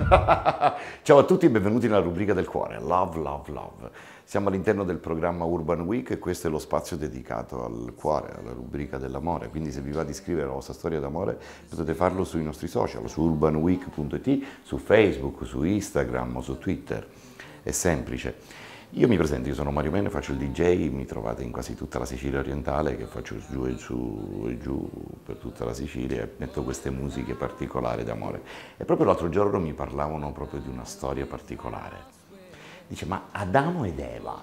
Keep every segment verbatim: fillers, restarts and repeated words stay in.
Ciao a tutti e benvenuti nella rubrica del cuore, Love, Love, Love. Siamo all'interno del programma Urban Week e questo è lo spazio dedicato al cuore, alla rubrica dell'amore. Quindi se vi va di scrivere la vostra storia d'amore potete farlo sui nostri social, su urban week punto it, su Facebook, su Instagram o su Twitter. È semplice. Io mi presento, io sono Mario Mene, faccio il D J, mi trovate in quasi tutta la Sicilia orientale, che faccio giù e giù e giù per tutta la Sicilia e metto queste musiche particolari d'amore. E proprio l'altro giorno mi parlavano proprio di una storia particolare. Dice, ma Adamo ed Eva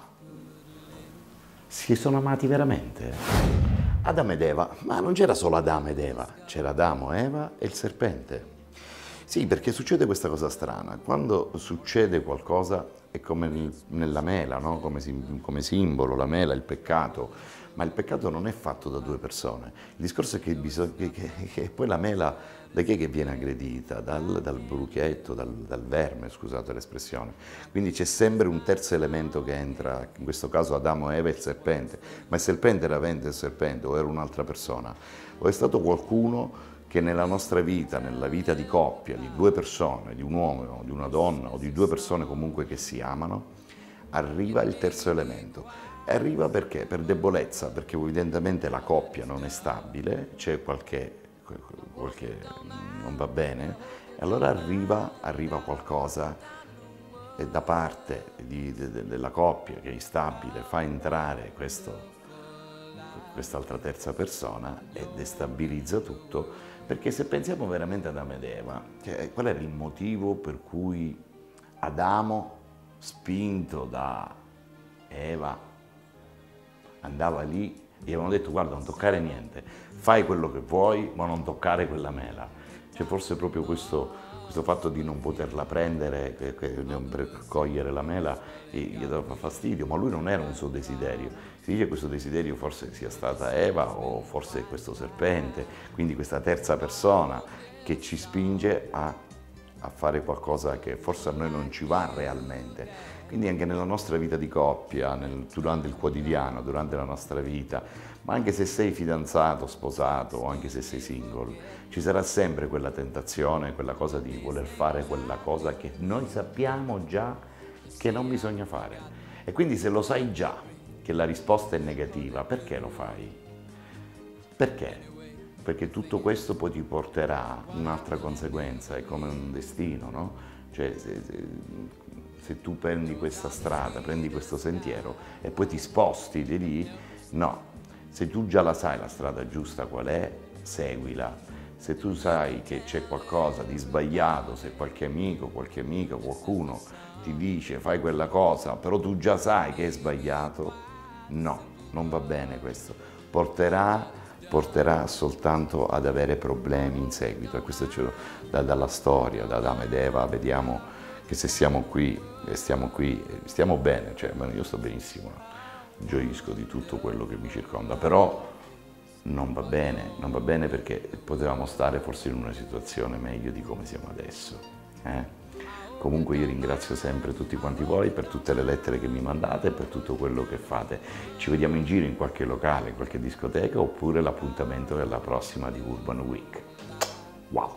si sono amati veramente? Adamo ed Eva, ma non c'era solo Adamo ed Eva, c'era Adamo, Eva e il serpente. Sì, perché succede questa cosa strana, quando succede qualcosa è come nella mela, no? come, come simbolo, la mela, il peccato, ma il peccato non è fatto da due persone. Il discorso è che, bisogna, che, che, che poi la mela da chi è che viene aggredita? Dal, dal bruchietto, dal, dal verme, scusate l'espressione. Quindi c'è sempre un terzo elemento che entra, in questo caso Adamo, Eva e il serpente. Ma il serpente era veramente il serpente o era un'altra persona? O è stato qualcuno che nella nostra vita, nella vita di coppia, di due persone, di un uomo, di una donna o di due persone comunque che si amano, arriva il terzo elemento. E arriva perché? Per debolezza, perché evidentemente la coppia non è stabile, c'è qualche, qualche non va bene, e allora arriva, arriva qualcosa e da parte di, de, della coppia che è instabile fa entrare questo, quest'altra terza persona e destabilizza tutto. Perché se pensiamo veramente ad Adamo ed Eva, cioè, qual era il motivo per cui Adamo, spinto da Eva, andava lì e gli avevano detto guarda non toccare niente, fai quello che vuoi ma non toccare quella mela. C'è forse proprio questo, questo fatto di non poterla prendere, che, che, non cogliere la mela, gli dava fastidio, ma lui non era un suo desiderio. Si dice che questo desiderio forse sia stata Eva o forse questo serpente, quindi questa terza persona che ci spinge a, a fare qualcosa che forse a noi non ci va realmente. Quindi anche nella nostra vita di coppia, nel, durante il quotidiano, durante la nostra vita, ma anche se sei fidanzato, sposato o anche se sei single, ci sarà sempre quella tentazione, quella cosa di voler fare quella cosa che noi sappiamo già che non bisogna fare. E quindi se lo sai già che la risposta è negativa, perché lo fai? Perché? Perché tutto questo poi ti porterà un'altra conseguenza, è come un destino, no? Cioè, se, se, se tu prendi questa strada, prendi questo sentiero e poi ti sposti di lì, no. Se tu già la sai la strada giusta qual è, seguila. Se tu sai che c'è qualcosa di sbagliato, se qualche amico, qualche amica, qualcuno ti dice fai quella cosa, però tu già sai che è sbagliato, no, non va bene questo. Porterà, porterà soltanto ad avere problemi in seguito. E questo ce lo, da, dalla storia, da Adamo ed Eva, vediamo che se siamo qui e stiamo qui, stiamo bene, cioè io sto benissimo, gioisco di tutto quello che mi circonda, però non va bene, non va bene perché potevamo stare forse in una situazione meglio di come siamo adesso. Eh? Comunque io ringrazio sempre tutti quanti voi per tutte le lettere che mi mandate e per tutto quello che fate. Ci vediamo in giro in qualche locale, in qualche discoteca oppure l'appuntamento è alla prossima di Urban Week. Wow!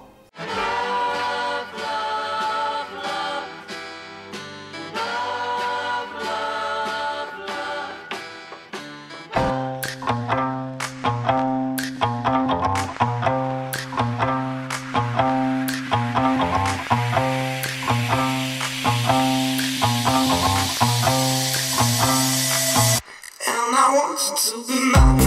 I want you to be mine.